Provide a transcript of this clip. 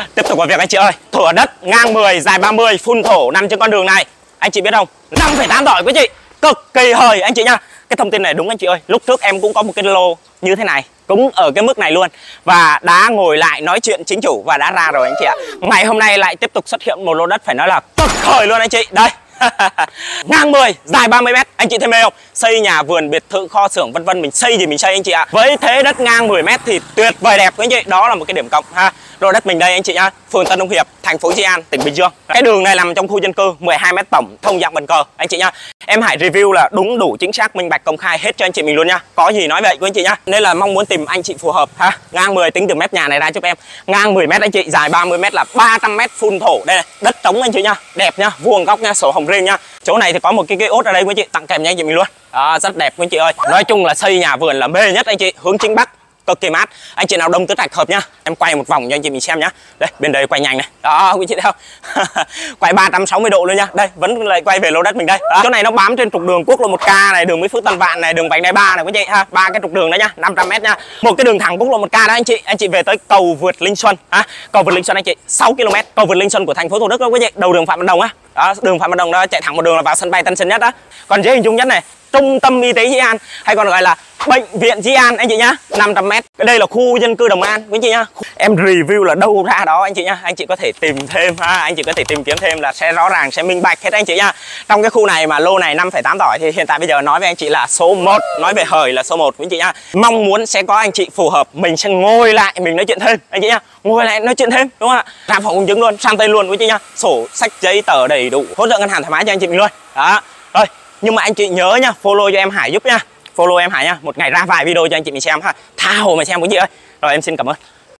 Tiếp tục vào việc anh chị ơi. Thửa đất ngang 10 dài 30 phun thổ nằm trên con đường này. Anh chị biết không? 5,8 tỏi quý chị. Cực kỳ hời anh chị nha. Cái thông tin này đúng anh chị ơi. Lúc trước em cũng có một cái lô như thế này, cũng ở cái mức này luôn. Và đã ngồi lại nói chuyện chính chủ và đã ra rồi anh chị ạ. Ngày hôm nay lại tiếp tục xuất hiện một lô đất phải nói là cực hời luôn anh chị. Đây. Ngang 10 dài 30 m, anh chị thấy mê không? Xây nhà vườn biệt thự kho xưởng vân vân, mình xây gì mình xây anh chị ạ. Với thế đất ngang 10 m thì tuyệt vời đẹp quý anh chị. Đó là một cái điểm cộng ha. Lô đất mình đây anh chị nhá, phường Tân Đông Hiệp, thành phố Di An, tỉnh Bình Dương. Cái đường này nằm trong khu dân cư, 12 m tổng, thông dạng bàn cờ anh chị nhá. Em Hải review là đúng đủ chính xác, minh bạch, công khai hết cho anh chị mình luôn nha. Có gì nói vậy quý anh chị nhá. Nên là mong muốn tìm anh chị phù hợp ha. Ngang 10 tính từ mép nhà này ra giúp em. Ngang 10 m anh chị, dài 30 m là 300 m phun thổ. Đây này, đất trống anh chị nhá, đẹp nhá, vuông góc nhá, sổ hồng riêng nhá. Chỗ này thì có một cái ốt ở đây quý anh chị, tặng kèm cho anh chị mình luôn. Đó, rất đẹp quý anh chị ơi. Nói chung là xây nhà vườn là mê nhất anh chị, hướng chính bắc, cực kỳ mát. Anh chị nào đông tứ trạch hợp nhá. Em quay một vòng cho anh chị mình xem nhá. Đây, bên đây quay nhanh này. Đó, quý chị thấy không? Quay 360 độ luôn nhá. Đây, vẫn lại quay về lô đất mình đây. Đó. Chỗ này nó bám trên trục đường quốc lộ 1K này, đường Mỹ Phước Tân Vạn này, đường Vành Đai 3 này quý chị ha. Ba cái trục đường đó nhá, 500 m nhá. Một cái đường thẳng quốc lộ 1K đó anh chị. Anh chị về tới cầu vượt Linh Xuân ha. Cầu vượt Linh Xuân anh chị, 6 km. Cầu vượt Linh Xuân của thành phố Thủ Đức đó quý chị. Đầu đường Phạm Văn Đồng á. Đó, đường Phạm Văn Đồng đó, chạy thẳng một đường là vào sân bay Tân Sơn Nhất đó. Còn dễ hình dung nhất này, trung tâm y tế Di An hay còn gọi là bệnh viện Di An anh chị nhá, 500 m. Đây là khu dân cư Đồng An quý anh chị nhá. Em review là đâu ra đó anh chị nhá. Anh chị có thể tìm thêm ha, anh chị có thể tìm kiếm thêm là sẽ rõ ràng, sẽ minh bạch hết anh chị nhá. Trong cái khu này mà lô này 5,8 tỏi thì hiện tại bây giờ nói với anh chị là số 1, nói về hời là số 1 quý anh chị nhá. Mong muốn sẽ có anh chị phù hợp, mình sẽ ngồi lại mình nói chuyện thêm anh chị nhá. Ngồi lại nói chuyện thêm đúng không ạ? Ra phòng công chứng luôn, sang tên luôn quý anh chị nhá. Sổ sách giấy tờ đầy đủ, hỗ trợ ngân hàng thoải mái cho anh chị mình luôn. Đó. Rồi, nhưng mà anh chị nhớ nhá, follow cho em Hải giúp nhá. Follow em Hải nhá, một ngày ra vài video cho anh chị mình xem ha. Tha hồ mà xem quý chị ơi. Rồi em xin cảm ơn.